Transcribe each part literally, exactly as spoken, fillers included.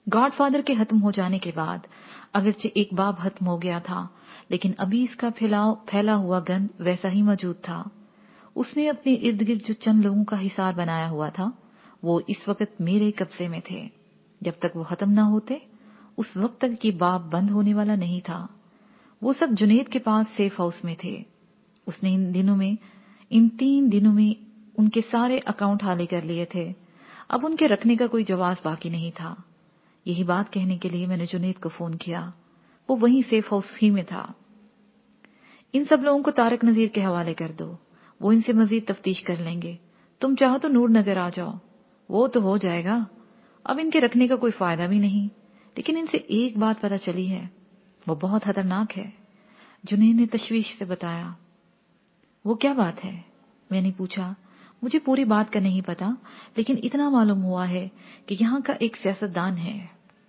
God father کے ختم ہو جانے کے بعد اگرچہ ایک باب ختم ہو گیا تھا، لیکن ابھی اس کا پھیلاؤ پھیلا ہوا گند ویسا ہی موجود تھا۔ اس نے اپنے ارد گرد جو چند لوگوں کا حصار بنایا ہوا تھا وہ اس وقت میرے قبضے میں تھے۔ جب تک وہ ختم نہ ہوتے اس وقت تک یہ باب بند ہونے والا نہیں تھا۔ وہ سب جنید کے پاس سیف ہاؤس میں تھے۔ اس نے ان دنوں میں ان تین دنوں میں ان کے سارے اکاؤنٹ خالی کر لیے تھے۔ اب ان کے رکھنے کا کوئی جواز باقی نہیں تھا۔ یہی بات کہنے کے لیے میں نے جنید کو فون کیا۔ وہ وہیں سیف ہاؤس ہی میں تھا۔ ان سب لوگوں کو طارق نذیر کے حوالے کر دو، وہ ان سے مزید تفتیش کر لیں گے۔ تم چاہو تو نور نگر آ جاؤ، وہ تو ہو جائے گا۔ اب ان کے رکھنے کا کوئی فائدہ بھی نہیں، لیکن ان سے ایک بات پتہ چلی ہے، وہ بہت خطرناک ہے۔ جنید نے تشویش سے بتایا۔ وہ کیا بات ہے؟ میں نے پوچھا۔ مجھے پوری بات کا نہیں پتا، لیکن اتنا معلوم ہوا ہے کہ یہاں کا ایک سیاستدان ہے،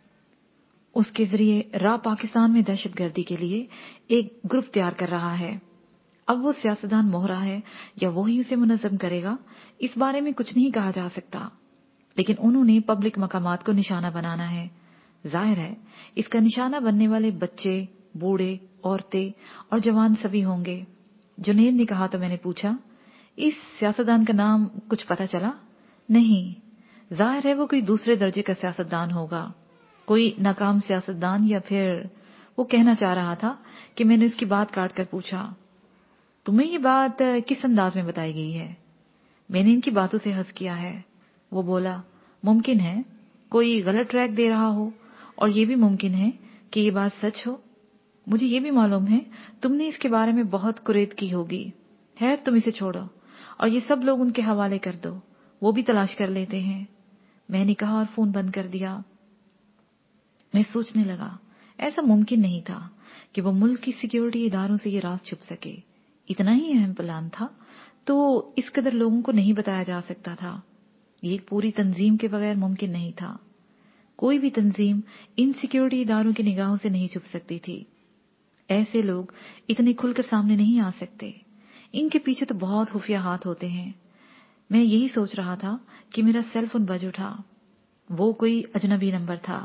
اس کے ذریعے را پاکستان میں دہشت گردی کے لیے ایک گروپ تیار کر رہا ہے۔ اب وہ سیاستدان موہرا ہے یا وہی اسے منظم کرے گا، اس بارے میں کچھ نہیں کہا جا سکتا، لیکن انہوں نے پبلک مقامات کو نشانہ بنانا ہے۔ ظاہر ہے اس کا نشانہ بننے والے بچے، بوڑھے، عورتیں اور جوان سبھی ہوں گے۔ جنید نے کہا تو میں نے پوچھا، اس سیاستدان کا نام کچھ پتہ چلا؟ نہیں، ظاہر ہے وہ کوئی دوسرے درجے کا سیاستدان ہوگا، کوئی ناکام سیاستدان، یا پھر وہ کہنا چاہ رہا تھا کہ میں نے اس کی بات کاٹ کر پوچھا، تمہیں یہ بات کس انداز میں بتائی گئی ہے؟ میں نے ان کی باتوں سے ہنس کیا ہے۔ وہ بولا، ممکن ہے کوئی غلط ٹریک دے رہا ہو، اور یہ بھی ممکن ہے کہ یہ بات سچ ہو۔ مجھے یہ بھی معلوم ہے تم نے اس کے بارے میں بہت کرید کی ہوگی۔ خیر تم اسے چھوڑو اور یہ سب لوگ ان کے حوالے کر دو، وہ بھی تلاش کر لیتے ہیں۔ میں نے کہا اور فون بند کر دیا۔ میں سوچنے لگا، ایسا ممکن نہیں تھا کہ وہ ملک کی سیکیورٹی اداروں سے یہ راز چھپ سکے۔ اتنا ہی اہم پلان تھا تو اس قدر لوگوں کو نہیں بتایا جا سکتا تھا۔ یہ ایک پوری تنظیم کے بغیر ممکن نہیں تھا۔ کوئی بھی تنظیم ان سیکیورٹی اداروں کی نگاہوں سے نہیں چھپ سکتی تھی۔ ایسے لوگ اتنے کھل کر سامنے نہیں آ سکتے، ان کے پیچھے تو بہت خفیہ ہاتھ ہوتے ہیں۔ میں یہی سوچ رہا تھا کہ میرا سیل فون بج اٹھا۔ وہ کوئی اجنبی نمبر تھا۔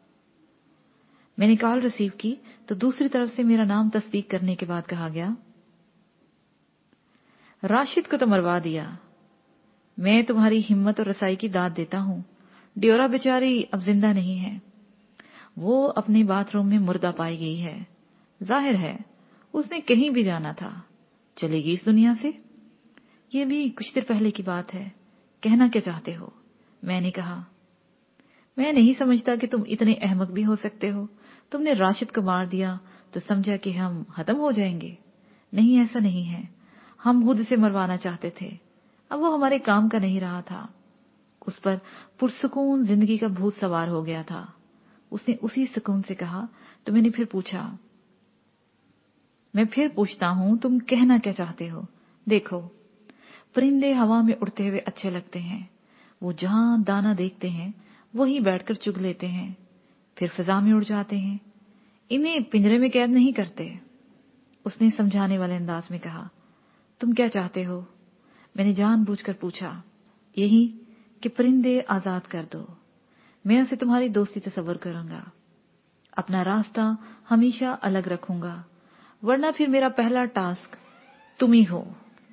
میں نے کال ریسیو کی تو دوسری طرف سے میرا نام تصدیق کرنے کے بعد کہا گیا، راشد کو تو مروا دیا۔ میں تمہاری ہمت اور رسائی کی داد دیتا ہوں۔ ڈیورا بیچاری اب زندہ نہیں ہے، وہ اپنے باتھ روم میں مردہ پائی گئی ہے۔ ظاہر ہے اس نے کہیں بھی جانا تھا، چلے گی اس دنیا سے۔ یہ بھی کچھ دیر پہلے کی بات ہے، کہنا کیا چاہتے ہو؟ میں نے کہا، میں نہیں سمجھتا کہ تم اتنے احمق بھی ہو سکتے ہو۔ تم نے راشد کو مار دیا تو سمجھا کہ ہم ختم ہو جائیں گے؟ نہیں، ایسا نہیں ہے، ہم خود سے مروانا چاہتے تھے، اب وہ ہمارے کام کا نہیں رہا تھا۔ اس پر پرسکون زندگی کا بھوت سوار ہو گیا تھا۔ اس نے اسی سکون سے کہا تو میں نے پھر پوچھا، میں پھر پوچھتا ہوں تم کہنا کیا چاہتے ہو؟ دیکھو، پرندے ہوا میں اڑتے ہوئے اچھے لگتے ہیں، وہ جہاں دانا دیکھتے ہیں وہی بیٹھ کر چگ لیتے ہیں، پھر فضا میں اڑ جاتے ہیں، انہیں پنجرے میں قید نہیں کرتے۔ اس نے سمجھانے والے انداز میں کہا، تم کیا چاہتے ہو؟ میں نے جان بوجھ کر پوچھا، یہی کہ پرندے آزاد کر دو، میں اسے تمہاری دوستی تصور کروں گا، اپنا راستہ ہمیشہ الگ رکھوں گا، ورنہ پھر میرا پہلا ٹاسک تم ہی ہو۔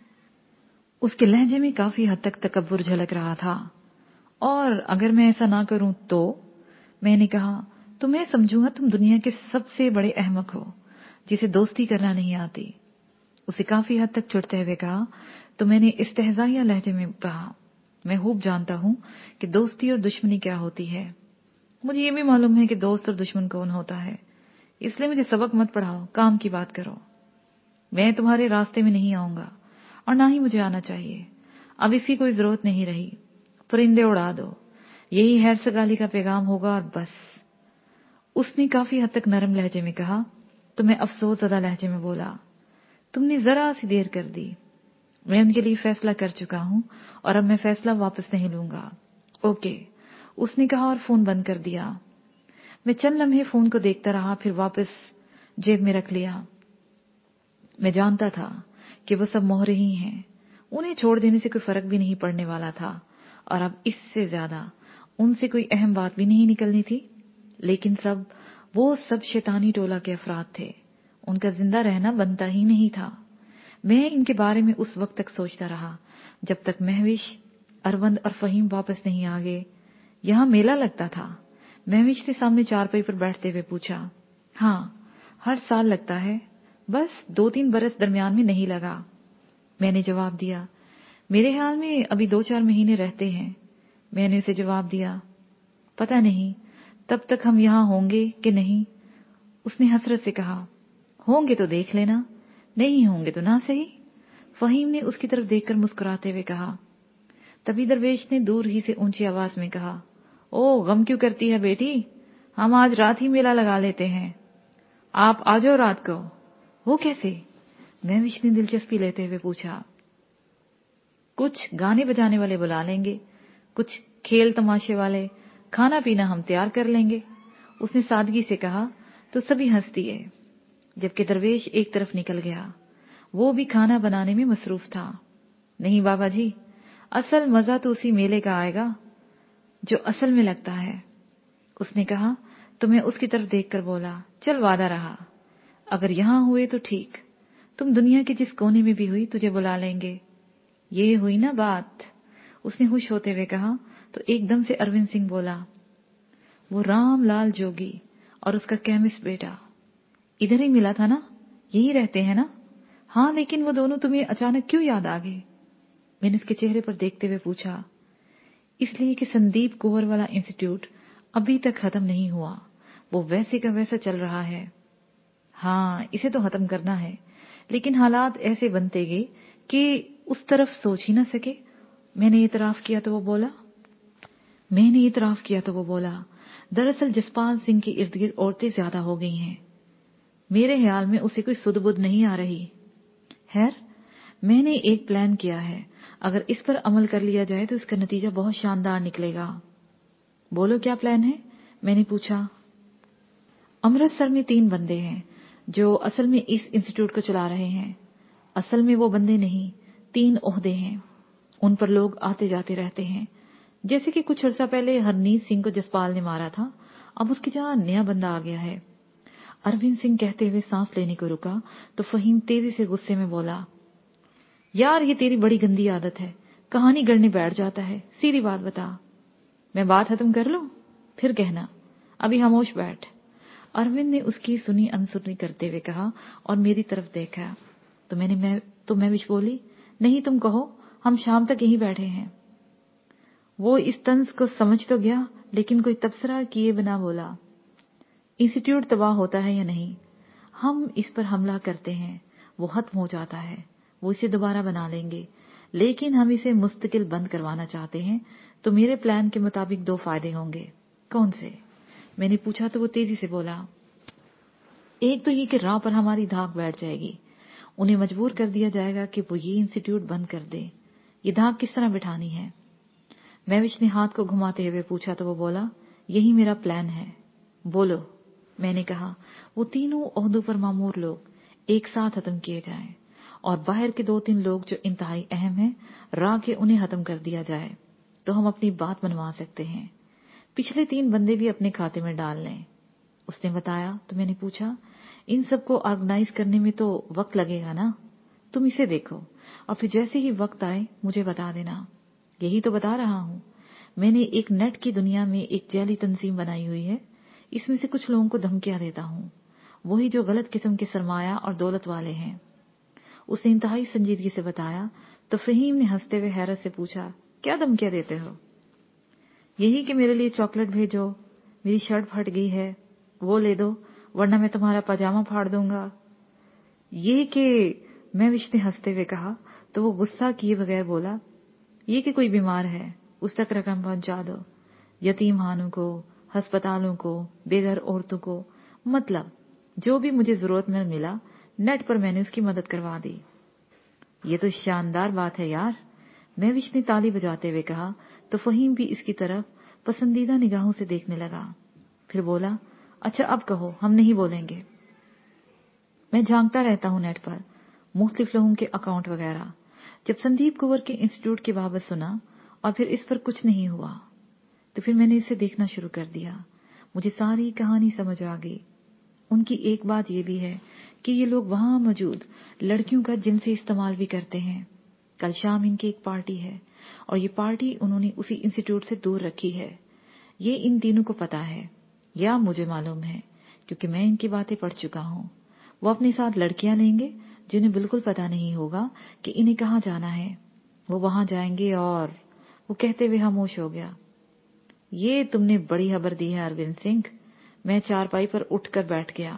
اس کے لہجے میں کافی حد تک تکبر جھلک رہا تھا۔ اور اگر میں ایسا نہ کروں تو؟ میں نے کہا، تو میں سمجھوں گا تم دنیا کے سب سے بڑے احمق ہو جسے دوستی کرنا نہیں آتی۔ اسے کافی حد تک چڑھتے ہوئے کہا تو میں نے استہزائیہ لہجے میں کہا، میں خوب جانتا ہوں کہ دوستی اور دشمنی کیا ہوتی ہے، مجھے یہ بھی معلوم ہے کہ دوست اور دشمن کون ہوتا ہے، اس لیے مجھے سبق مت پڑھاؤ، کام کی بات کرو۔ میں تمہارے راستے میں نہیں آؤں گا اور نہ ہی مجھے آنا چاہیے، اب اس کی کوئی ضرورت نہیں رہی، پرندے اڑا دو، یہی خیر سگالی کا پیغام ہوگا اور بس۔ اس نے کافی حد تک نرم لہجے میں کہا تو میں افسوس زدہ لہجے میں بولا، تم نے ذرا سی دیر کر دی، میں ان کے لیے فیصلہ کر چکا ہوں اور اب میں فیصلہ واپس نہیں لوں گا۔ اوکے، اس نے کہا اور فون بند کر دیا۔ میں چند لمحے فون کو دیکھتا رہا، پھر واپس جیب میں رکھ لیا۔ میں جانتا تھا کہ وہ سب مہرے ہی ہیں، انہیں چھوڑ دینے سے کوئی فرق بھی نہیں پڑنے والا تھا، اور اب اس سے زیادہ ان سے کوئی اہم بات بھی نہیں نکلنی تھی۔ لیکن سب وہ سب شیطانی ٹولہ کے افراد تھے، ان کا زندہ رہنا بنتا ہی نہیں تھا۔ میں ان کے بارے میں اس وقت تک سوچتا رہا جب تک مہوش، اروند اور فہیم واپس نہیں آ گئے۔ یہاں میلہ لگتا تھا؟ مہوش نے سامنے چارپائی پر بیٹھتے ہوئے پوچھا۔ ہاں، ہر سال لگتا ہے، بس دو تین برس درمیان میں نہیں لگا، میں نے جواب دیا۔ میرے خیال میں ابھی دو چار مہینے رہتے ہیں، میں نے اسے جواب دیا۔ پتہ نہیں تب تک ہم یہاں ہوں گے کہ نہیں، اس نے حسرت سے کہا۔ ہوں گے تو دیکھ لینا، نہیں ہوں گے تو نہ صحیح، فہیم نے اس کی طرف دیکھ کر مسکراتے ہوئے کہا۔ تبھی درویش نے دور ہی سے اونچی آواز میں کہا، او غم کیوں کرتی ہے بیٹی، ہم آج رات ہی میلہ لگا لیتے ہیں، آپ آ جاؤ رات کو۔ وہ کیسے؟ مہوش نے دلچسپی لیتے ہوئے پوچھا۔ کچھ گانے بجانے والے بلا لیں گے، کچھ کھیل تماشے والے، کھانا پینا ہم تیار کر لیں گے، اس نے سادگی سے کہا تو سبھی ہنس دیے، جبکہ درویش ایک طرف نکل گیا، وہ بھی کھانا بنانے میں مصروف تھا۔ نہیں بابا جی، اصل مزہ تو اسی میلے کا آئے گا جو اصل میں لگتا ہے، اس نے کہا تو میں اس کی طرف دیکھ کر بولا، چل وعدہ رہا، اگر یہاں ہوئے تو ٹھیک، تم دنیا کے جس کونے میں بھی ہوئی تجھے بلا لیں گے، یہ ہوئی نا بات، اس نے خوش ہوتے ہوئے کہا تو ایک دم سے اروند سنگھ بولا، وہ رام لال جوگی اور اس کا کیمسٹ بیٹا ادھر ہی ملا تھا نا، یہی رہتے ہیں نا؟ ہاں، لیکن وہ دونوں تمہیں اچانک کیوں یاد آ گئے؟ میں نے اس کے چہرے پر دیکھتے ہوئے پوچھا۔ اس لیے کہ سندیپ کنور والا انسٹیٹیوٹ ابھی تک ختم نہیں ہوا، وہ ویسے کا ویسا چل رہا ہے۔ ہاں، اسے تو ختم کرنا ہے، لیکن حالات ایسے بنتے گئے کہ اس طرف سوچ ہی نہ سکے۔ میں نے اعتراف کیا تو وہ بولا میں نے اعتراف کیا تو وہ بولا دراصل جسپال سنگھ کے ارد گرد عورتیں زیادہ ہو گئی ہیں، میرے خیال میں اسے کوئی سدھ بدھ نہیں آ رہی۔ خیر، میں نے ایک پلان کیا ہے، اگر اس پر عمل کر لیا جائے تو اس کا نتیجہ بہت شاندار نکلے گا۔ بولو کیا پلان ہے؟ میں نے پوچھا۔ امرتسر میں تین بندے ہیں جو اصل میں اس انسٹیٹیوٹ کو چلا رہے ہیں، اصل میں وہ بندے نہیں، تین عہدے ہیں، ان پر لوگ آتے جاتے رہتے ہیں، جیسے کہ کچھ عرصہ پہلے ہرنیت سنگھ کو جسپال نے مارا تھا، اب اس کی جگہ نیا بندہ آ گیا ہے۔ اروند سنگھ کہتے ہوئے سانس لینے کو رکا تو فہیم تیزی سے غصے میں بولا، یار یہ تیری بڑی گندی عادت ہے، کہانی گڑنے بیٹھ جاتا ہے، سیدھی بات بتا۔ میں بات ختم کر لوں پھر کہنا، ابھی خاموش بیٹھ۔ اروند نے اس کی سنی انسنی کرتے ہوئے کہا اور میری طرف دیکھا تو میں نے میں تو میں وش بولی، نہیں تم کہو، ہم شام تک یہیں بیٹھے ہیں۔ وہ اس طنز کو سمجھ تو گیا لیکن کوئی تبصرہ کیے بنا بولا، انسٹیٹیوٹ تباہ ہوتا ہے یا نہیں، ہم اس پر حملہ کرتے ہیں، وہ ختم ہو جاتا ہے، وہ اسے دوبارہ بنا لیں گے، لیکن ہم اسے مستقل بند کروانا چاہتے ہیں، تو میرے پلان کے مطابق دو فائدے ہوں گے۔ کون سے؟ میں نے پوچھا تو وہ تیزی سے بولا، ایک تو یہ کہ راہ پر ہماری دھاک بیٹھ جائے گی، انہیں مجبور کر دیا جائے گا کہ وہ یہ انسٹیٹیوٹ بند کر دے۔ یہ دھاک کس طرح بٹھانی ہے؟ مہوش نے ہاتھ کو گھماتے ہوئے پوچھا تو وہ بولا، یہی میرا پلان ہے۔ بولو، میں نے کہا، وہ تینوں عہدوں پر مامور لوگ ایک ساتھ ختم کیے جائیں اور باہر کے دو تین لوگ جو انتہائی اہم ہیں راہ کے انہیں ختم کر دیا جائے تو ہم اپنی بات منوا سکتے ہیں، پچھلے تین بندے بھی اپنے کھاتے میں ڈال لیں۔ اس نے بتایا تو میں نے پوچھا، ان سب کو آرگنائز کرنے میں تو وقت لگے گا نا، تم اسے دیکھو اور پھر جیسے ہی وقت آئے مجھے بتا دینا۔ یہی تو بتا رہا ہوں، میں نے ایک نیٹ کی دنیا میں ایک جعلی تنظیم بنائی ہوئی ہے، اس میں سے کچھ لوگوں کو دھمکیاں دیتا ہوں، وہی جو غلط قسم کے سرمایہ اور دولت والے ہیں۔ اس نے انتہائی سنجیدگی سے بتایا تو فہیم نے ہنستے ہوئے حیرت سے پوچھا، کیا دھمکیاں دیتے ہو؟ یہی کہ میرے لیے چاکلیٹ بھیجو، میری شرٹ پھٹ گئی ہے وہ لے دو ورنہ میں تمہارا پاجامہ پھاڑ دوں گا۔ یہ کہ مہوش نے ہنستے ہوئے کہا تو وہ غصہ کیے بغیر بولا، یہ کہ کوئی بیمار ہے اس تک رقم پہنچا دو، یتیم خانوں کو، ہسپتالوں کو، بے گھر عورتوں کو، مطلب جو بھی مجھے ضرورت میں ملا نیٹ پر میں نے اس کی مدد کروا دی۔ یہ تو شاندار بات ہے یار، مہوش نے تالی بجاتے ہوئے کہا تو فہیم بھی اس کی طرف پسندیدہ نگاہوں سے دیکھنے لگا، پھر بولا، اچھا اب کہو، ہم نہیں بولیں گے۔ میں جھانکتا رہتا ہوں نیٹ پر مختلف لوگوں کے اکاؤنٹ وغیرہ، جب سندیپ کنور کے انسٹیٹیوٹ کی بابت سنا اور پھر اس پر کچھ نہیں ہوا تو پھر میں نے اسے دیکھنا شروع کر دیا، مجھے ساری کہانی سمجھ آ گئی۔ ان کی ایک بات یہ بھی ہے کہ یہ لوگ وہاں موجود لڑکیوں کا جنسی استعمال بھی کرتے ہیں۔ کل شام ان کی ایک پارٹی ہے اور یہ پارٹی انہوں نے اسی انسٹیٹیوٹ سے دور رکھی ہے۔ یہ ان تینوں کو پتا ہے یا مجھے معلوم ہے کیونکہ میں ان کی باتیں پڑھ چکا ہوں۔ وہ اپنے ساتھ لڑکیاں لیں گے جنہیں بالکل پتا نہیں ہوگا کہ انہیں کہاں جانا ہے۔ وہ وہاں جائیں گے اور وہ کہتے ہوئے خاموش ہو گیا۔ یہ تم نے بڑی خبر دی ہے اروند سنگھ۔ میں چارپائی پر اٹھ کر بیٹھ گیا۔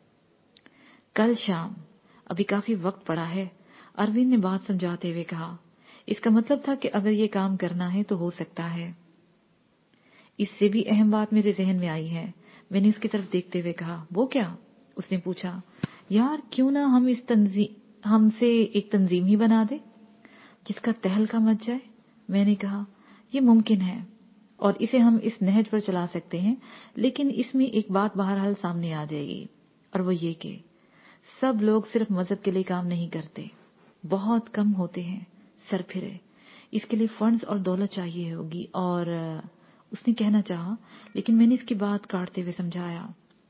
کل شام، ابھی کافی وقت پڑا ہے، اروند نے بات سمجھاتے ہوئے کہا۔ اس کا مطلب تھا کہ اگر یہ کام کرنا ہے تو ہو سکتا ہے۔ اس سے بھی اہم بات میرے ذہن میں آئی ہے۔ میں نے اس کی طرف دیکھتے ہوئے کہا، وہ کیا؟ اس نے پوچھا، یار کیوں نہ ہم اس تنظیم ہم سے ایک تنظیم ہی بنا دے جس کا تہلکہ مچ جائے۔ میں نے کہا، یہ ممکن ہے اور اسے ہم اس نہج پر چلا سکتے ہیں، لیکن اس میں ایک بات بہرحال سامنے آ جائے گی، اور وہ یہ کہ سب لوگ صرف مذہب کے لیے کام نہیں کرتے، بہت کم ہوتے ہیں سر پھرے۔ اس کے لیے فنڈز اور دولت چاہیے ہوگی۔ اور اس نے کہنا چاہا، لیکن میں نے اس کی بات کاٹتے ہوئے سمجھایا،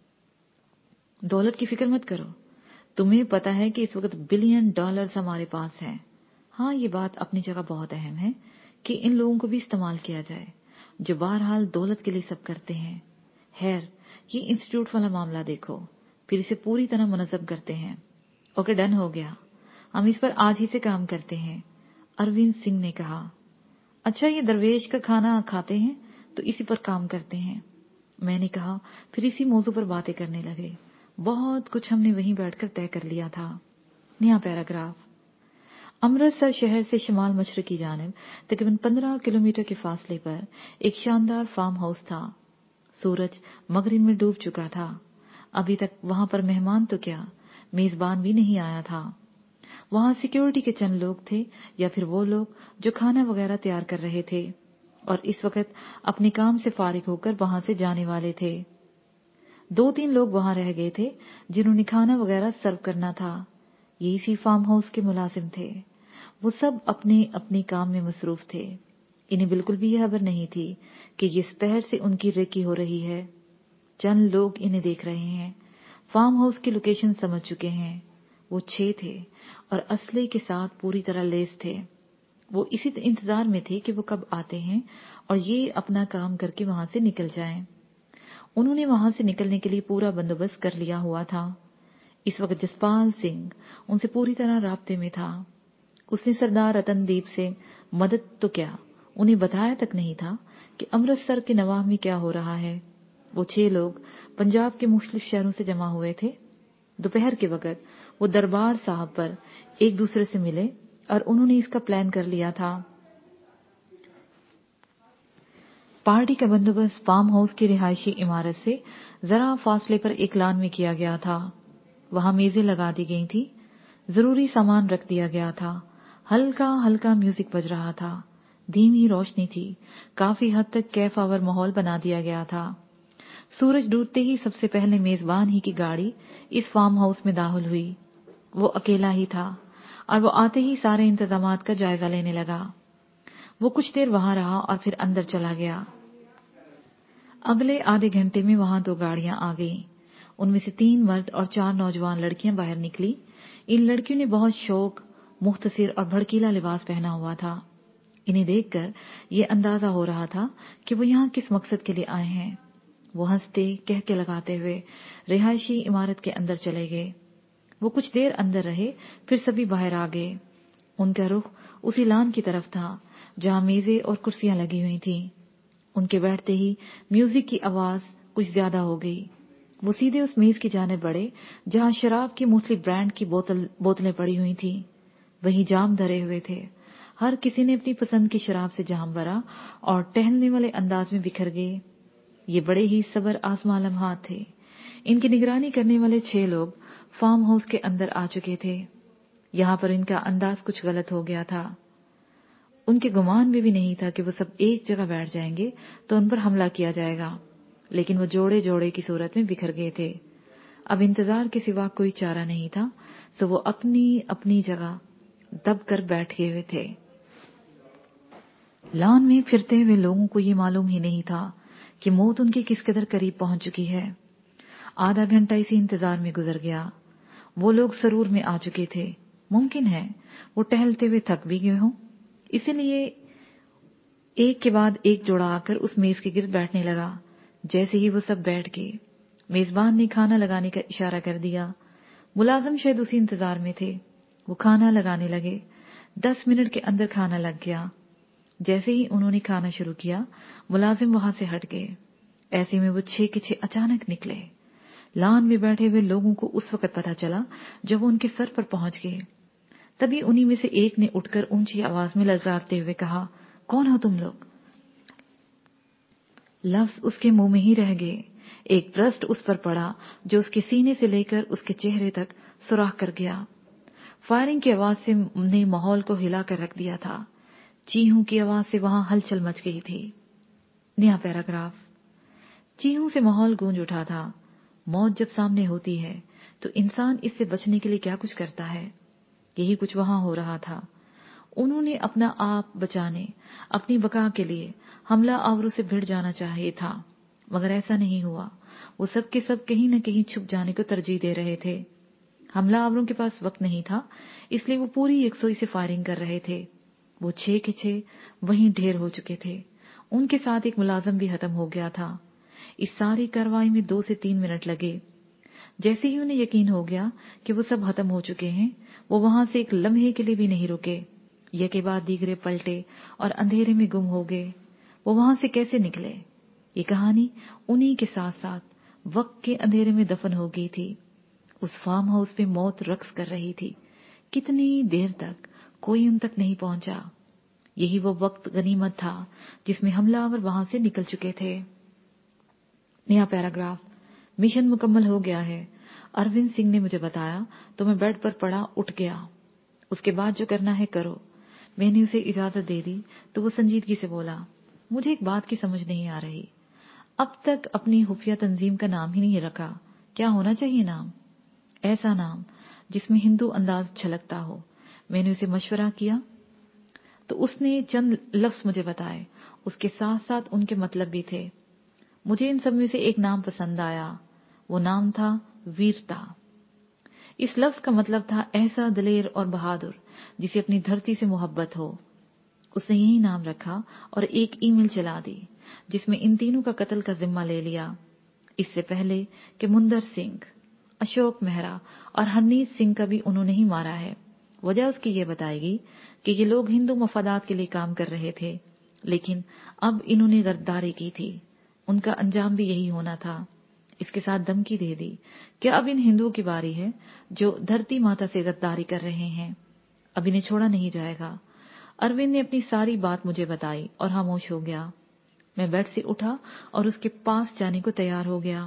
دولت کی فکر مت کرو، تمہیں پتا ہے کہ اس وقت بلین ڈالرز ہمارے پاس ہیں۔ ہاں، یہ بات اپنی جگہ بہت اہم ہے کہ ان لوگوں کو بھی استعمال کیا جائے جو بہرحال دولت کے لیے سب کرتے ہیں۔ خیر، یہ انسٹیٹیوٹ والا معاملہ دیکھو، پھر اسے پوری طرح منظم کرتے ہیں۔ اوکے، ڈن ہو گیا، ہم اس پر آج ہی سے کام کرتے ہیں، اروند سنگھ نے کہا۔ اچھا، یہ درویش کا کھانا کھاتے ہیں تو اسی پر کام کرتے ہیں، میں نے کہا۔ پھر اسی موضوع پر باتیں کرنے لگے۔ بہت کچھ ہم نے وہیں بیٹھ کر طے کر لیا تھا۔ نیا پیراگراف۔ امرتسر شہر سے شمال مشرقی جانب تقریباً پندرہ کلومیٹر کے فاصلے پر ایک شاندار فارم ہاؤس تھا۔ سورج مغرب میں ڈوب چکا تھا۔ ابھی تک وہاں پر مہمان تو کیا، میزبان بھی نہیں آیا تھا۔ وہاں سیکیورٹی کے چند لوگ تھے یا پھر وہ لوگ جو کھانا وغیرہ تیار کر رہے تھے اور اس وقت اپنے کام سے فارغ ہو کر وہاں سے جانے والے تھے۔ دو تین لوگ وہاں رہ گئے تھے جنہوں نے کھانا وغیرہ سرو کرنا تھا۔ یہ اسی فارم ہاؤس کے ملازم تھے۔ وہ سب اپنے اپنے کام میں مصروف تھے۔ انہیں بالکل بھی یہ خبر نہیں تھی کہ یہ پہر سے ان کی ریکی ہو رہی ہے۔ چند لوگ انہیں دیکھ رہے ہیں، فارم ہاؤس کی لوکیشن سمجھ چکے ہیں۔ وہ چھ تھے اور اسلحے کے ساتھ پوری طرح لیس تھے۔ وہ اسی انتظار میں تھے کہ وہ کب آتے ہیں اور یہ اپنا کام کر کے وہاں سے نکل جائیں۔ انہوں نے وہاں سے نکلنے کے لیے پورا بندوبست کر لیا ہوا تھا۔ اس وقت جسپال سنگھ ان سے پوری طرح رابطے میں تھا۔ اس نے سردار رتن دیپ سے مدد تو کیا، انہیں بتایا تک نہیں تھا کہ امرتسر کے نواح میں کیا ہو رہا ہے۔ وہ چھ لوگ پنجاب کے مختلف شہروں سے جمع ہوئے تھے۔ دوپہر کے وقت وہ دربار صاحب پر ایک دوسرے سے ملے اور انہوں نے اس کا پلان کر لیا تھا۔ پارٹی کا بندوبست فارم ہاؤس کی رہائشی عمارت سے ذرا فاصلے پر ایک لان میں کیا گیا تھا۔ وہاں میزیں لگا دی گئی تھی، ضروری سامان رکھ دیا گیا تھا۔ ہلکا ہلکا میوزک بج رہا تھا، دھیمی روشنی تھی، کافی حد تک کیف آور ماحول بنا دیا گیا تھا۔ سورج ڈوبتے ہی سب سے پہلے میزبان ہی کی گاڑی اس فارم ہاؤس میں داخل ہوئی۔ وہ اکیلا ہی تھا اور وہ آتے ہی سارے انتظامات کا جائزہ لینے لگا۔ وہ کچھ دیر وہاں رہا اور پھر اندر چلا گیا۔ اگلے آدھے گھنٹے میں وہاں دو گاڑیاں آ گئیں۔ ان میں سے تین مرد اور چار نوجوان لڑکیاں باہر نکلی۔ ان لڑکیوں نے بہت شوق، مختصر اور بھڑکیلا لباس پہنا ہوا تھا۔ انہیں دیکھ کر یہ اندازہ ہو رہا تھا کہ وہ یہاں کس مقصد کے لیے آئے ہیں۔ وہ ہنستے کہکے لگاتے ہوئے رہائشی عمارت کے اندر چلے گئے۔ وہ کچھ دیر اندر رہے، پھر سبھی باہر آ گئے۔ ان کا رخ اسی لان کی طرف تھا جہاں میزیں اور کرسیاں لگی ہوئی تھیں۔ ان کے بیٹھتے ہی میوزک کی آواز کچھ زیادہ ہو گئی۔ وہ سیدھے اس میز کی جانب بڑھے جہاں شراب کی مختلف برانڈ کی بوتل بوتلیں پڑی ہوئی تھیں۔ وہیں جام دھرے ہوئے تھے۔ ہر کسی نے اپنی پسند کی شراب سے جام بھرا اور ٹہلنے والے انداز میں بکھر گئے۔ یہ بڑے ہی صبر آزما لمحات تھے۔ ان کی نگرانی کرنے والے چھ لوگ فارم ہاؤس کے اندر آ چکے تھے۔ یہاں پر ان کا انداز کچھ غلط ہو گیا تھا۔ ان کے گمان میں بھی نہیں تھا کہ وہ سب ایک جگہ بیٹھ جائیں گے تو ان پر حملہ کیا جائے گا، لیکن وہ جوڑے جوڑے کی صورت میں بکھر گئے تھے۔ اب انتظار کے سوا کوئی چارہ نہیں تھا، سو وہ اپنی اپنی جگہ دب کر بیٹھ گئے ہوئے تھے۔ لان میں پھرتے ہوئے لوگوں کو یہ معلوم ہی نہیں تھا کہ موت उनके किस कदर करीब पहुंच चुकी है। आधा घंटा इसी इंतजार में गुजर गया। वो लोग सरूर में आ चुके थे। मुमकिन है वो टहलते हुए थक भी गए हों, इसीलिए एक के बाद एक जोड़ा आकर उस मेज के गिर्द बैठने लगा। जैसे ही वो सब बैठ गए, मेजबान ने खाना लगाने का इशारा कर दिया। मुलाजिम शायद उसी इंतजार में थे। वो खाना लगाने लगे। दस मिनट के अंदर खाना लग गया। जैसे ही उन्होंने खाना शुरू किया, मुलाजिम वहां से हट गए। ऐसे में वो छह के छह अचानक निकले। लान में बैठे हुए लोगों को उस वक्त पता चला जब वो उनके सर पर पहुंच गए। तभी उन्हीं में से एक ने उठकर ऊंची आवाज में ललकारते हुए कहा, कौन हो तुम लोग? लफ्ज उसके मुंह में ही रह गए। एक ब्रस्ट उस पर पड़ा जो उसके सीने से लेकर उसके चेहरे तक सुराख कर गया। फायरिंग की आवाज से ने माहौल को हिलाकर रख दिया था। चीहू की आवाज से वहां हलचल मच गई थी। नया पैराग्राफ। चीहू से माहौल गूंज उठा था। मौत जब सामने होती है तो इंसान इससे बचने के लिए क्या कुछ करता है, यही कुछ वहां हो रहा था। उन्होंने अपना आप बचाने, अपनी बका के लिए हमला आवरों से भिड़ जाना चाहिए था, मगर ऐसा नहीं हुआ। वो सब के सब कहीं न कहीं छुप जाने को तरजीह दे रहे थे। हमला आवरों के पास वक्त नहीं था, इसलिए वो पूरी यकसोई से फायरिंग कर रहे थे। वो छह के छह वहीं ढेर हो चुके थे। उनके साथ एक मुलाजिम भी खत्म हो गया था। इस सारी कार्रवाई में दो से तीन मिनट लगे। जैसे ही उन्हें यकीन हो गया कि वो सब खत्म हो चुके हैं, वो वहां से एक लम्हे के लिए भी नहीं रुके। यह के बाद दीगरे पलटे और अंधेरे में गुम हो गए। वो वहां से कैसे निकले, ये कहानी उन्हीं के साथ साथ वक्त के अंधेरे में दफन हो गई थी। उस फार्म हाउस पे मौत रक्स कर रही थी। कितनी देर तक कोई उन तक नहीं पहुंचा। यही वो वक्त गनीमत था जिसमें हमलावर वहां से निकल चुके थे। नया पैराग्राफ। मिशन मुकम्मल हो गया है, अरविंद सिंह ने मुझे बताया तो मैं बेड पर पड़ा उठ गया। उसके बाद जो करना है करो। मैंने उसे इजाजत दे दी तो वो संजीदगी से बोला, मुझे एक बात की समझ नहीं आ रही। अब तक अपनी खुफिया तंजीम का नाम ही नहीं रखा। क्या होना चाहिए नाम? ऐसा नाम जिसमें हिंदू अंदाज छलकता हो। मैंने उसे मशवरा किया तो उसने चंद लफ्ज मुझे बताए। उसके साथ साथ उनके मतलब भी थे। मुझे इन सब में से एक नाम पसंद आया। वो नाम था वीरता। इस लफ्ज का मतलब था ऐसा दिलेर और बहादुर जिसे अपनी धरती से मोहब्बत हो। उसने यही नाम रखा और एक ईमेल चला दी जिसमें इन तीनों का कत्ल का जिम्मा ले लिया। इससे पहले कि मुंदर सिंह, अशोक मेहरा और हरनीत सिंह का भी उन्होंने ही मारा है। वजह उसकी ये बताएगी कि ये लोग हिंदू मफादात के लिए काम कर रहे थे, लेकिन अब इन्होंने गद्दारी की थी। उनका अंजाम भी यही होना था। इसके साथ धमकी दे दी कि अब इन हिंदुओं की बारी है जो धरती माता से गद्दारी कर रहे हैं। अब इन्हें छोड़ा नहीं जाएगा। अरविंद ने अपनी सारी बात मुझे बताई और खामोश हो गया। मैं बेड से उठा और उसके पास जाने को तैयार हो गया।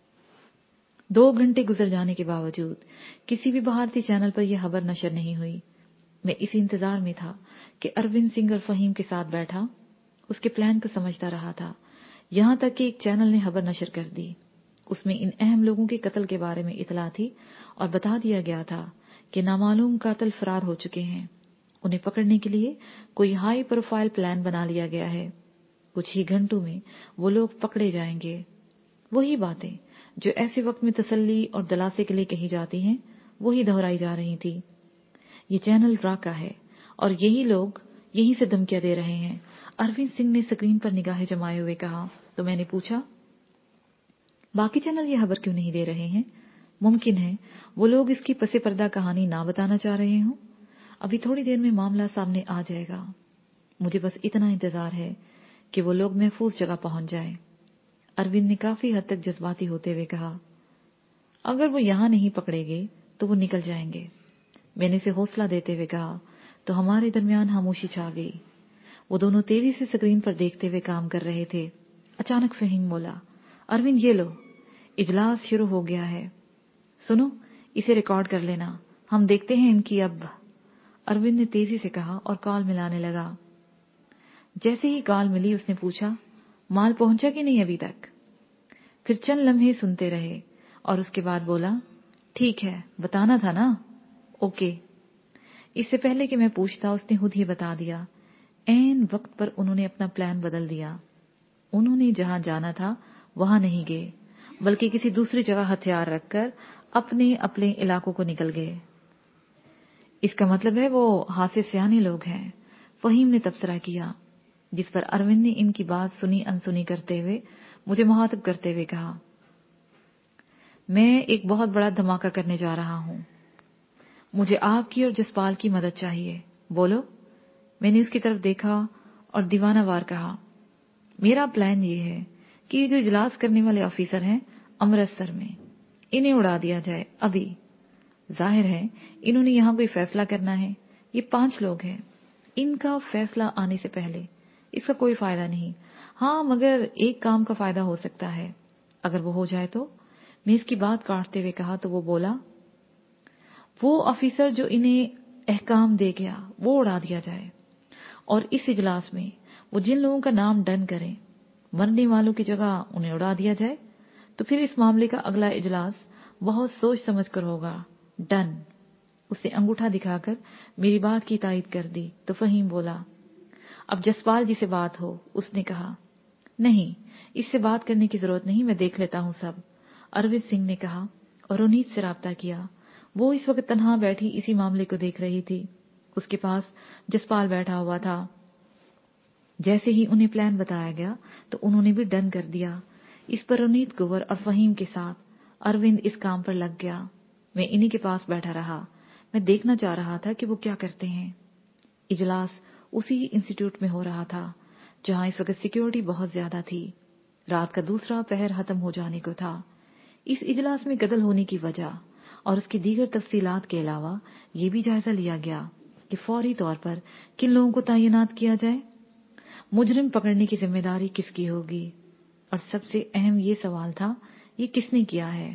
दो घंटे गुजर जाने के बावजूद किसी भी भारतीय चैनल पर यह खबर नशर नहीं हुई। मैं इसी इंतजार में था कि अरविंद सिंह और फहीम के साथ बैठा उसके प्लान को समझता रहा था। यहां तक कि एक चैनल ने खबर नशर कर दी। उसमें इन अहम लोगों के कत्ल के बारे में इतला थी और बता दिया गया था कि नामालूम कातिल फरार हो चुके हैं। उन्हें पकड़ने के लिए कोई हाई प्रोफाइल प्लान बना लिया गया है। कुछ ही घंटों में वो लोग पकड़े जाएंगे। वही बातें जो ऐसे वक्त में तसल्ली और दिलासे के लिए कही जाती हैं, वही दोहराई जा रही थी। ये चैनल राका है और यही लोग यहीं से धमकियां दे रहे हैं। अरविंद सिंह ने स्क्रीन पर निगाहें जमाए हुए कहा। तो मैंने पूछा, बाकी चैनल ये खबर क्यों नहीं दे रहे हैं? मुमकिन है वो लोग इसकी पसे पर्दा कहानी ना बताना चाह रहे हों। अभी थोड़ी देर में मामला सामने आ जाएगा। मुझे बस इतना इंतजार है कि वो लोग महफूज जगह पहुंच जाएं। अरविंद ने काफी हद तक जज्बाती होते हुए कहा, अगर वो यहां नहीं पकड़ेंगे तो वो निकल जाएंगे। मैंने इसे हौसला देते हुए कहा तो हमारे दरमियान खामोशी छा गई। वो दोनों तेजी से स्क्रीन पर देखते हुए काम कर रहे थे। अचानक फहीम बोला, अरविंद ये लो, इजलास शुरू हो गया है। सुनो, इसे रिकॉर्ड कर लेना, हम देखते हैं इनकी अब। अरविंद ने तेजी से कहा और कॉल मिलाने लगा। जैसे ही कॉल मिली उसने पूछा, माल पहुंचा कि नहीं अभी तक? फिर चंद लम्हे सुनते रहे और उसके बाद बोला, ठीक है, बताना था ना? ओके। इससे पहले कि मैं पूछता उसने खुद ही बता दिया। ऐन वक्त पर उन्होंने अपना प्लान बदल दिया। उन्होंने जहां जाना था वहां नहीं गए, बल्कि किसी दूसरी जगह हथियार रखकर अपने अपने इलाकों को निकल गए। इसका मतलब है वो हाथ से सियाने लोग हैं, फहीम ने तबसरा किया, जिस पर अरविंद ने इनकी बात सुनी अनसुनी करते हुए मुझे मुखातिब करते हुए कहा, मैं एक बहुत बड़ा धमाका करने जा रहा हूं, मुझे आपकी और जसपाल की मदद चाहिए। बोलो। मैंने उसकी तरफ देखा और दीवानावार कहा, मेरा प्लान ये है कि ये जो इजलास करने वाले ऑफिसर हैं अमृतसर में, इन्हें उड़ा दिया जाए अभी। जाहिर है इन्होंने यहां कोई फैसला करना है। ये पांच लोग हैं, इनका फैसला आने से पहले इसका कोई फायदा नहीं। हाँ, मगर एक काम का फायदा हो सकता है, अगर वो हो जाए तो। मैं इसकी बात काटते हुए कहा तो वो बोला, वो ऑफिसर जो इन्हें अहकाम दे गया वो उड़ा दिया जाए, और इस इजलास में वो जिन लोगों का नाम डन करें, मरने वालों की जगह उन्हें उड़ा दिया जाए। तो फिर इस मामले का अगला इजलास बहुत सोच समझ कर होगा। डन। उसने अंगूठा दिखाकर मेरी बात की तायीद कर दी तो फहीम बोला, अब जसपाल जी से बात हो। उसने कहा, नहीं, इससे बात करने की जरूरत नहीं, मैं देख लेता हूं सब। अरविंद सिंह ने कहा और रोनीत से राब्ता किया। वो इस वक्त तन्हा बैठी इसी मामले को देख रही थी। उसके पास जसपाल बैठा हुआ था। जैसे ही उन्हें प्लान बताया गया तो उन्होंने भी डन कर दिया। इस पर रोनीत कुंवर और फहीम के साथ अरविंद इस काम पर लग गया। मैं इन्हीं के पास बैठा रहा। मैं देखना चाह रहा था कि वो क्या करते हैं। इजलास उसी इंस्टीट्यूट में हो रहा था जहां इस वक्त सिक्योरिटी बहुत ज्यादा थी। रात का दूसरा पहर खत्म हो जाने को था। इस इजलास में कत्ल होने की वजह और उसकी दीगर तफसीलात के अलावा ये भी जायजा लिया गया कि फौरी तौर पर किन लोगों को तैनात किया जाए, मुजरिम पकड़ने की जिम्मेदारी किसकी होगी, और सबसे अहम ये सवाल था, ये किसने किया है।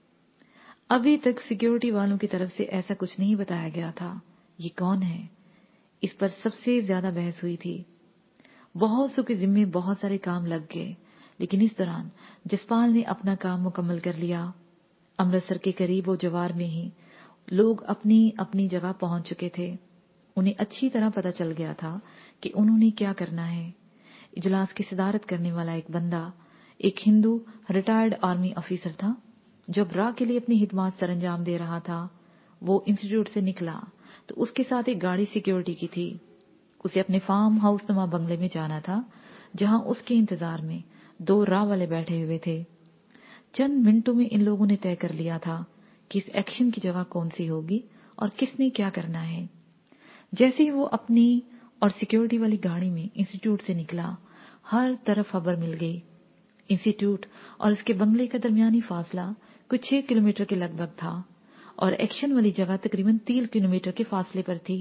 अभी तक सिक्योरिटी वालों की तरफ से ऐसा कुछ नहीं बताया गया था। ये कौन है, इस पर सबसे ज्यादा बहस हुई थी। बहुत सौ के जिम्मे बहुत सारे काम लग गए, लेकिन इस दौरान जसपाल ने अपना काम मुकम्मल कर लिया। अमृतसर के करीब और जवार में ही लोग अपनी अपनी जगह पहुंच चुके थे। उन्हें अच्छी तरह पता चल गया था कि उन्होंने क्या करना है। इजलास की सदारत करने वाला एक बंदा, एक हिंदू रिटायर्ड आर्मी ऑफिसर था, जो अब रा के लिए अपनी हिदमात सरंजाम दे रहा था। वो इंस्टीट्यूट से निकला तो उसके साथ एक गाड़ी सिक्योरिटी की थी। उसे अपने फार्म हाउस नुमा बंगले में जाना था, जहां उसके इंतजार में दो रा वाले बैठे हुए थे। चंद मिनटों में इन लोगों ने तय कर लिया था कि इस एक्शन की जगह कौन सी होगी और किसने क्या करना है। जैसे ही वो अपनी और सिक्योरिटी वाली गाड़ी में इंस्टीट्यूट से निकला, हर तरफ खबर मिल गई। इंस्टीट्यूट और उसके बंगले का दरमियानी फासला कुछ छह किलोमीटर के लगभग था और एक्शन वाली जगह तकरीबन तीन किलोमीटर के फासले पर थी।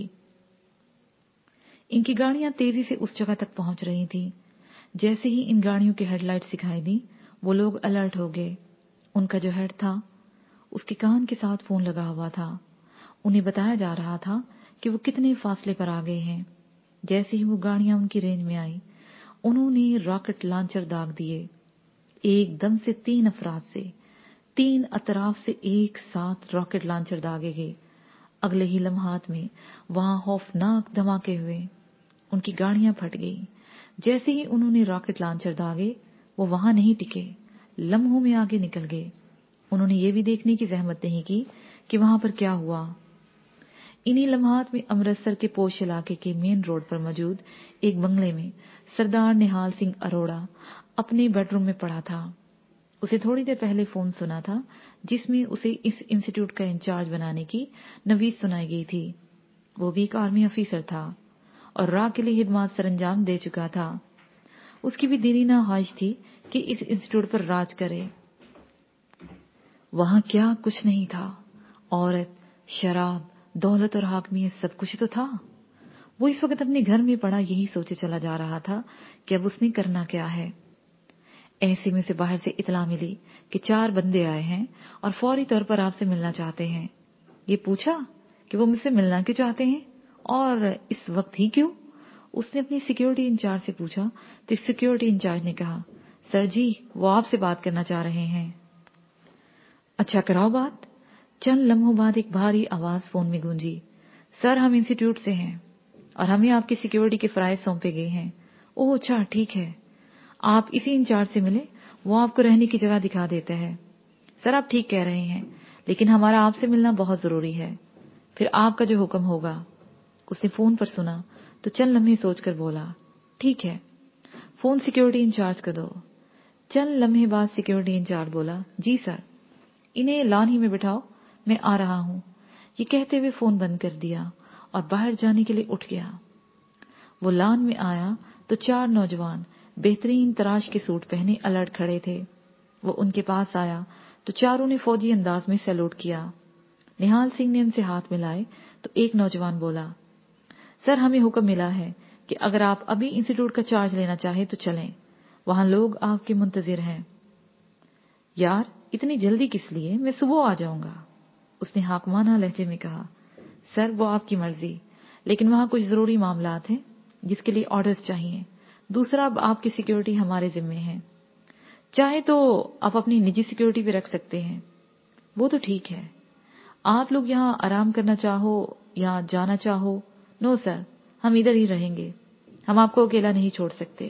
इनकी गाड़ियां तेजी से उस जगह तक पहुंच रही थी। जैसे ही इन गाड़ियों की हेडलाइट्स दिखाई दी, वो लोग अलर्ट हो गए। उनका जो हेड था, उसके कान के साथ फोन लगा हुआ था। उन्हें बताया जा रहा था कि वो कितने फासले पर आ गए हैं। जैसे ही वो गाड़ियां उनकी रेंज में आई, उन्होंने रॉकेट लॉन्चर दाग दिए। एकदम से तीन अफराद से, तीन अतराफ से एक साथ रॉकेट लॉन्चर दागे गए। अगले ही लम्हात में वहां खौफनाक धमाके हुए। उनकी गाड़ियां फट गई। जैसे ही उन्होंने रॉकेट लॉन्चर दागे, वो वहां नहीं टिके, लम्हों में आगे निकल गए। उन्होंने ये भी देखने की जहमत नहीं की कि वहां पर क्या हुआ। इन्हीं लम्हात में अमृतसर के पोश इलाके के मेन रोड पर मौजूद एक बंगले में सरदार निहाल सिंह अरोड़ा अपने बेडरूम में पड़ा था। उसे थोड़ी देर पहले फोन सुना था, जिसमें उसे इस इंस्टीट्यूट का इंचार्ज बनाने की नवीस सुनाई गई थी। वो भी एक आर्मी ऑफिसर था और रा के लिए हिदमात सरंजाम दे चुका था। उसकी भी दीरीना ख्वाहिश थी कि इस इंस्टीट्यूट पर राज करे। वहां क्या कुछ नहीं था, औरत, शराब, दौलत और हाकमियत सब कुछ तो था। वो इस वक्त अपने घर में पड़ा यही सोचे चला जा रहा था कि अब उसने करना क्या है। ऐसे में से बाहर से इतला मिली कि चार बंदे आए हैं और फौरी तौर पर आपसे मिलना चाहते हैं। ये पूछा कि वो मुझसे मिलना क्यों चाहते हैं और इस वक्त ही क्यों। उसने अपनी सिक्योरिटी इंचार्ज से पूछा तो सिक्योरिटी इंचार्ज ने कहा, सर जी, वो आपसे बात करना चाह रहे हैं। अच्छा, कराओ बात। चंद लम्हों बाद एक भारी आवाज फोन में गूंजी, सर, हम इंस्टीट्यूट से हैं और हमें आपकी सिक्योरिटी के फराइज सौंपे गए हैं। ओह अच्छा, ठीक है। آپ اسی انچارج سے ملیں، وہ آپ کو رہنے کی جگہ دکھا دیتا ہے۔ سر آپ ٹھیک کہہ رہے ہیں، لیکن ہمارا آپ سے ملنا بہت ضروری ہے، پھر آپ کا جو حکم ہوگا۔ اس نے فون پر سنا تو چند لمحے سوچ کر بولا، ٹھیک ہے، فون سیکیورٹی انچارج کو دو۔ چند لمحے بعد سیکیورٹی انچارج بولا، جی سر، انہیں لان ہی میں بٹھاؤ، میں آ رہا ہوں۔ یہ کہتے ہوئے فون بند کر دیا اور باہر جانے کے لیے اٹھ گیا۔ وہ لان میں آیا تو چار نوجوان بہترین تراش کے سوٹ پہنے الرٹ کھڑے تھے۔ وہ ان کے پاس آیا تو چاروں نے فوجی انداز میں سیلوٹ کیا۔ نہال سنگھ نے ان سے ہاتھ ملائے تو ایک نوجوان بولا، سر ہمیں حکم ملا ہے کہ اگر آپ ابھی انسٹیٹیوٹ کا چارج لینا چاہیں تو چلیں، وہاں لوگ آپ کے منتظر ہیں۔ یار اتنی جلدی کس لیے، میں صبح آ جاؤں گا، اس نے حاکمانہ لہجے میں کہا۔ سر وہ آپ کی مرضی، لیکن وہاں کچھ ضروری معاملات ہیں جس کے لیے آرڈرز چاہیے۔ دوسرا، اب آپ کی سیکیورٹی ہمارے ذمے ہے، چاہے تو آپ اپنی نجی سیکیورٹی بھی رکھ سکتے ہیں۔ وہ تو ٹھیک ہے، آپ لوگ یہاں آرام کرنا چاہو یا جانا چاہو۔ نو سر، ہم ادھر ہی رہیں گے، ہم آپ کو اکیلا نہیں چھوڑ سکتے،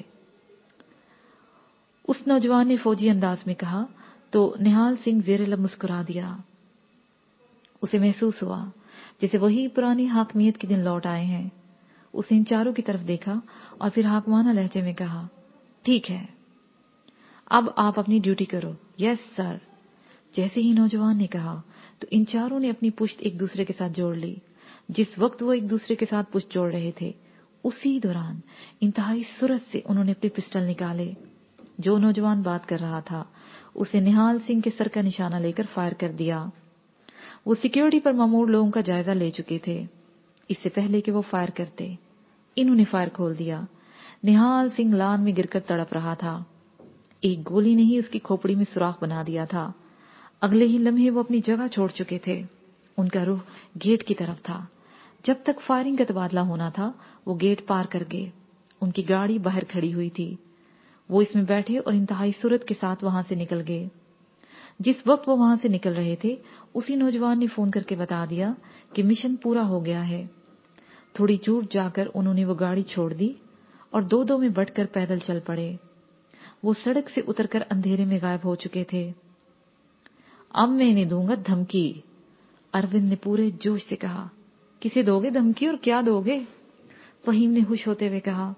اس نوجوان نے فوجی انداز میں کہا تو نہال سنگھ زیر لب مسکرا دیا۔ اسے محسوس ہوا جیسے وہی پرانی حاکمیت کے دن لوٹ آئے ہیں۔ اس نے ان چاروں کی طرف دیکھا اور پھر حاکمانہ لہجے میں کہا، ٹھیک ہے، اب آپ اپنی ڈیوٹی کرو۔ یس سر۔ جیسے ہی نوجوان نے کہا تو ان چاروں نے اپنی پشت ایک دوسرے کے ساتھ جوڑ لی۔ جس وقت وہ ایک دوسرے کے ساتھ پشت جوڑ رہے تھے، اسی دوران انتہائی سرعت سے انہوں نے اپنے پسٹل نکالے۔ جو نوجوان بات کر رہا تھا اسے نہال سنگھ کے سر کا نشانہ لے کر فائر کر دیا۔ وہ سیکیورٹی پر مامور لوگوں کا جائزہ لے چکے تھے اس سے پہلے کہ وہ فائر کرتے۔ انہوں نے فائر کھول دیا۔ نہال سنگھ لان میں گر کر تڑپ رہا تھا۔ ایک گولی نے ہی اس کی کھوپڑی میں سوراخ بنا دیا تھا۔ اگلے ہی لمحے وہ اپنی جگہ چھوڑ چکے تھے۔ ان کا رخ گیٹ کی طرف تھا۔ جب تک فائرنگ کا تبادلہ ہونا تھا وہ گیٹ پار کر گئے۔ ان کی گاڑی باہر کھڑی ہوئی تھی۔ وہ اس میں بیٹھے اور انتہائی سرعت کے ساتھ وہاں سے نکل گئے۔ جس وقت وہ وہاں سے نکل رہے تھے اسی نوجوان نے فون کر کے بتا دیا کہ مشن پورا ہو گیا ہے۔ تھوڑی چوٹ جا کر انہوں نے وہ گاڑی چھوڑ دی اور دو دو میں بٹ کر پیدل چل پڑے۔ وہ سڑک سے اتر کر اندھیرے میں غائب ہو چکے تھے۔ اب میں انہیں دوں گا دھمکی، اروند نے پورے جوش سے کہا۔ کسے دو گے دھمکی اور کیا دو گے؟ فہیم نے خوش ہوتے ہوئے کہا۔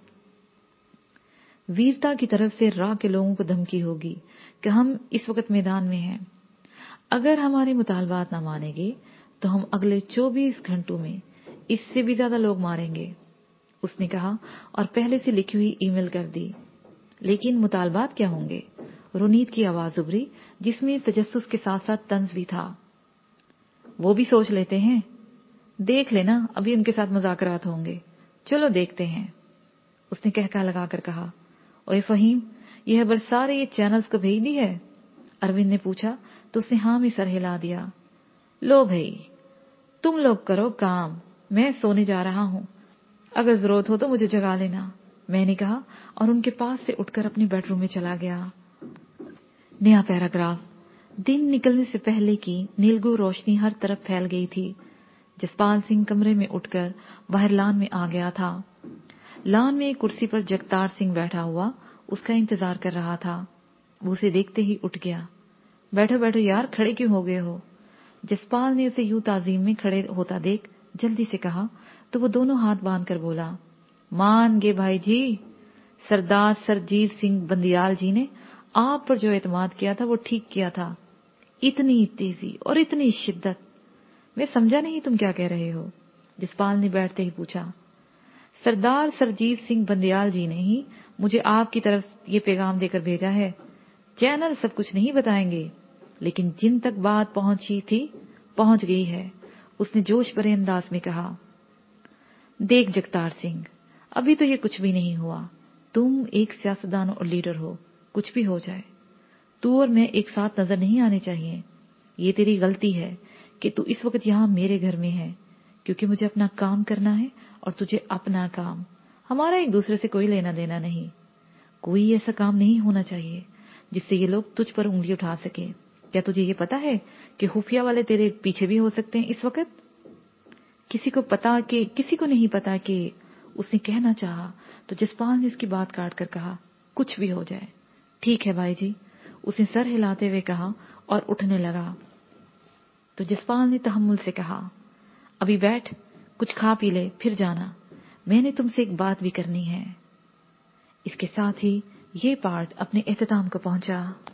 ویرتا کی طرف سے راہ کے لوگوں کو دھمکی ہوگی کہ ہم اس وقت میدان میں ہیں، اگر ہمارے مطالبات نہ مانیں گے تو ہم اگلے چوبیس گھنٹوں میں اس سے بھی زیادہ لوگ ماریں گے، اس نے کہا اور پہلے سے لکھی ہوئی ای میل کر دی۔ لیکن مطالبات کیا ہوں گے؟ رونیت کی آواز ابھری جس میں تجسس کے ساتھ ساتھ طنز بھی تھا۔ وہ بھی سوچ لیتے ہیں، دیکھ لینا ابھی ان کے ساتھ مذاکرات ہوں گے، چلو دیکھتے ہیں، اس نے کہکا لگا کر کہا۔ اوے فہیم، یہ خبر سارے یہ چینلز کو بھیج دی ہے؟ اروند نے پوچھا تو اس نے ہاں میں سر ہلا دیا۔ لو بھائی تم لوگ کرو کام، میں سونے جا رہا ہوں، اگر ضرورت ہو تو مجھے جگا لینا، میں نے کہا اور ان کے پاس سے اٹھ کر اپنی بیڈ روم میں چلا گیا۔ نیا پیراگراف۔ دن نکلنے سے پہلے کی نیلگو روشنی ہر طرف پھیل گئی تھی۔ جسپال سنگھ کمرے میں اٹھ کر باہر لان میں آ گیا تھا۔ لان میں ایک کرسی پر جگتار سنگھ بیٹھا ہوا اس کا انتظار کر رہا تھا۔ وہ اسے دیکھتے ہی اٹھ گیا۔ بیٹھو بیٹھو یار، کھڑے کیوں ہو گئے ہو؟ جسپال نے اسے یوں تعظیم میں کھڑے ہوتا دیکھ جلدی سے کہا تو وہ دونوں ہاتھ باندھ کر بولا، مان گے بھائی جی، سردار سرجیت سنگھ بندیال جی نے آپ پر جو اعتماد کیا تھا وہ ٹھیک کیا تھا۔ اتنی تیزی اور اتنی شدت، میں سمجھا نہیں تم کیا کہہ رہے ہو؟ جسپال نے بیٹھتے ہی پوچھا۔ سردار سرجیت سنگھ بندیال جی نے ہی مجھے آپ کی طرف یہ پیغام دے کر بھیجا ہے۔ چینل سب کچھ نہیں بتائیں گے، لیکن جن تک بات پہنچی تھی پہنچ گئی ہے، اس نے جوش بھرے انداز میں کہا۔ دیکھ جگتار سنگھ، ابھی تو یہ کچھ بھی نہیں ہوا، تم ایک سیاستدان اور لیڈر ہو، کچھ بھی ہو جائے تو اور میں ایک ساتھ نظر نہیں آنے چاہیے۔ یہ تیری غلطی ہے کہ تو اس وقت یہاں میرے گھر میں ہے، کیونکہ مجھے اپنا کام کرنا ہے اور تجھے اپنا کام، ہمارا ایک دوسرے سے کوئی لینا دینا نہیں۔ کوئی ایسا کام نہیں ہونا چاہیے جس سے یہ لوگ تجھ پر انگلی اٹھا سکے۔ کیا تجھے یہ پتا ہے کہ خفیہ والے تیرے پیچھے بھی ہو سکتے ہیں اس وقت؟ کسی کو پتا کہ کسی کو نہیں پتا کہ اس نے کہنا چاہا تو جسپال نے اس کی بات کاٹ کر کہا، کچھ بھی ہو جائے۔ ٹھیک ہے بھائی جی، اس نے سر ہلاتے ہوئے کہا اور اٹھنے لگا۔ تو جسپال نے تحمل سے کہا، ابھی بیٹھ، کچھ کھا پی لے پھر جانا، میں نے تم سے ایک بات بھی کرنی ہے۔ اس کے ساتھ ہی یہ پارٹ اپنے اختتام کو پہنچا۔